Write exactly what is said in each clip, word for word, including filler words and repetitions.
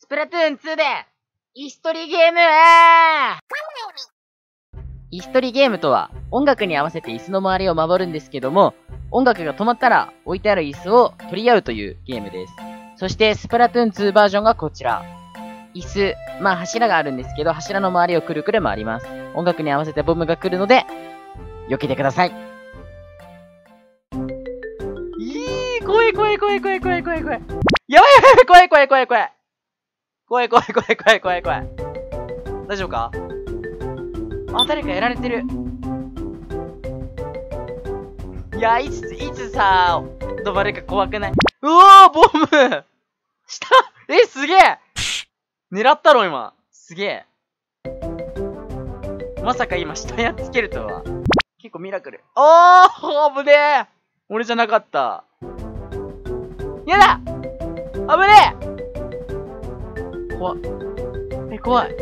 スプラトゥーンツーで、イストリゲームイストリゲームとは、音楽に合わせて椅子の周りを回るんですけども、音楽が止まったら置いてある椅子を取り合うというゲームです。そして、スプラトゥーンツーバージョンがこちら。椅子、まあ柱があるんですけど、柱の周りをくるくる回ります。音楽に合わせてボムが来るので、避けてください。いい怖い怖い怖い怖い怖い怖い怖い。やばいやばい怖い怖い怖い怖い。怖い怖い怖い怖い怖い怖い。大丈夫か？あ、誰かやられてる。いや、いつ、いつさ、止まるか怖くない？うおーボム下え、すげえ狙ったろ、今。すげえ。まさか今、下やっつけるとは。結構ミラクル。おー危ねえ俺じゃなかった。やだ危ねえ怖っ。え、怖い。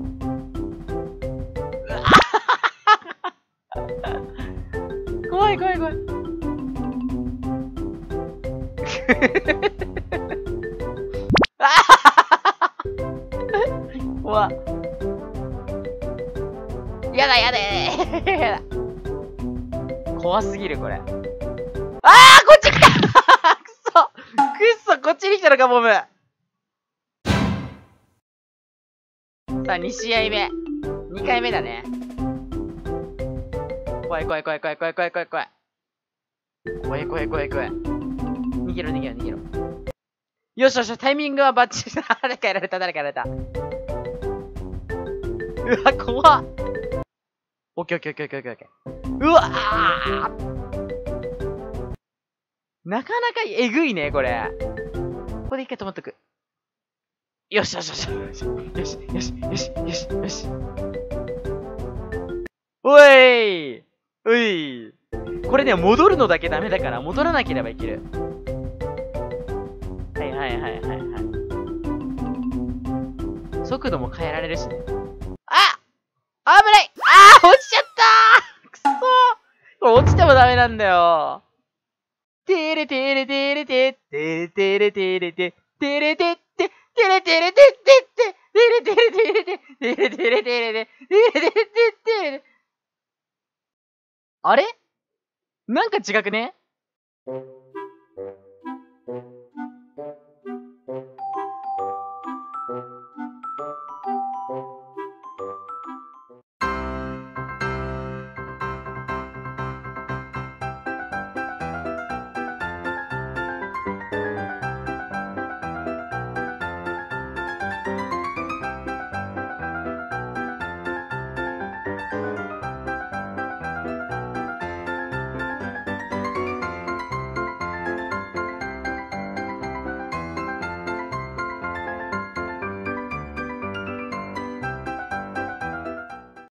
怖い怖い怖い。怖っ。やだやだやだ。怖すぎるこれ。あーこっち来たくそくっそこっちに来たのかボム。さあに試合目。にかいめだね。怖い怖い怖い怖い怖い怖い怖い怖い。怖い怖い怖い怖い。逃げろ逃げろ逃げろ。よしよしタイミングはバッチリ。誰かやられた誰かやられた。うわ怖っ。オッケーオッケーオッケーオッケーオッケー。うわーなかなかえぐいねこれ。ここで一回止まっとく。よしよしよしよしよしよしよしよしよし。おいおいこれね戻るのだけダメだから戻らなければいける。はいはいはいはいはい。速度も変えられるしね。あ危ないあー落ちちゃったーくそーこれ落ちてもダメなんだよ。てれてれてれててれてれてれててれてっててれてれてってっててれてれてれててれてれてれててれてれてってあれなんか違くね